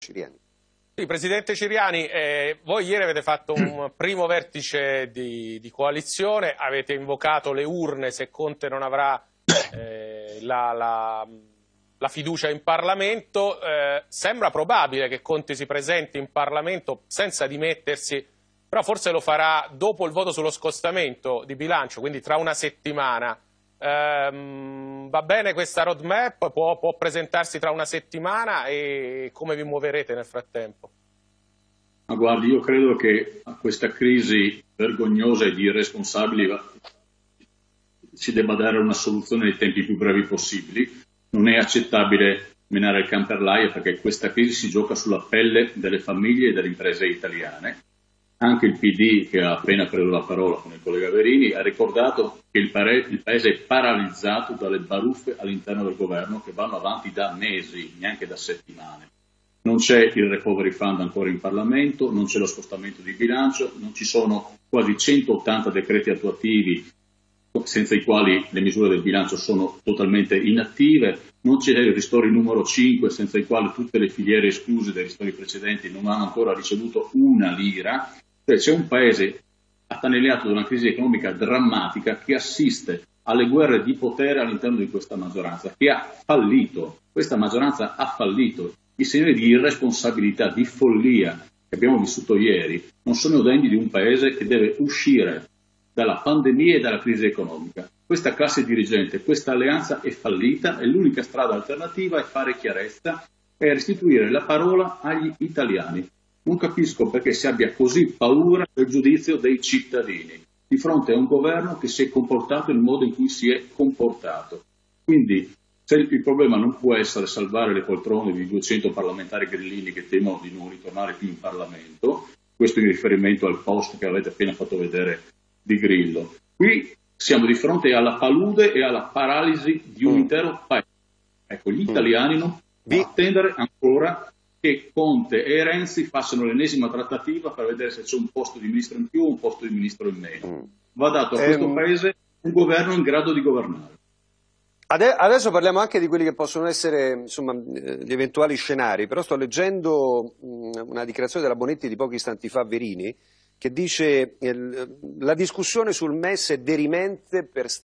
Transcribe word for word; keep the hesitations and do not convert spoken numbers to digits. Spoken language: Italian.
Ciriani. Sì, Presidente Ciriani, eh, voi ieri avete fatto un primo vertice di, di coalizione, avete invocato le urne se Conte non avrà eh, la, la, la fiducia in Parlamento. Eh, sembra probabile che Conte si presenti in Parlamento senza dimettersi, però forse lo farà dopo il voto sullo scostamento di bilancio, quindi tra una settimana. Um, va bene questa roadmap? Può, può presentarsi tra una settimana e come vi muoverete nel frattempo? Ma guardi, io credo che a questa crisi vergognosa e di irresponsabili si debba dare una soluzione nei tempi più brevi possibili. Non è accettabile menare il can per l'aia, perché questa crisi si gioca sulla pelle delle famiglie e delle imprese italiane. Anche il P D, che ha appena preso la parola con il collega Verini, ha ricordato che il, pare- il Paese è paralizzato dalle baruffe all'interno del governo che vanno avanti da mesi, neanche da settimane. Non c'è il recovery fund ancora in Parlamento, non c'è lo scostamento di bilancio, non ci sono quasi centottanta decreti attuativi senza i quali le misure del bilancio sono totalmente inattive, non c'è il ristori numero cinque senza il quale tutte le filiere escluse dai ristori precedenti non hanno ancora ricevuto una lira. Cioè, c'è un paese attanagliato da una crisi economica drammatica che assiste alle guerre di potere all'interno di questa maggioranza, che ha fallito. Questa maggioranza ha fallito. I segnali di irresponsabilità, di follia che abbiamo vissuto ieri non sono degni di un paese che deve uscire dalla pandemia e dalla crisi economica. Questa classe dirigente, questa alleanza è fallita e l'unica strada alternativa è fare chiarezza e restituire la parola agli italiani. Non capisco perché si abbia così paura del giudizio dei cittadini di fronte a un governo che si è comportato nel modo in cui si è comportato. Quindi, se il problema non può essere salvare le poltrone di duecento parlamentari grillini che temono di non ritornare più in Parlamento, questo in riferimento al post che avete appena fatto vedere di Grillo, qui siamo di fronte alla palude e alla paralisi di un intero paese. Ecco, gli italiani non possono attendere ancora che Conte e Renzi facciano l'ennesima trattativa per vedere se c'è un posto di ministro in più o un posto di ministro in meno. Va dato a questo ehm... paese un governo in grado di governare. Adesso parliamo anche di quelli che possono essere, insomma, gli eventuali scenari, però sto leggendo una dichiarazione della Bonetti di pochi istanti fa a Verini, che dice eh, la discussione sul M E S è derimente per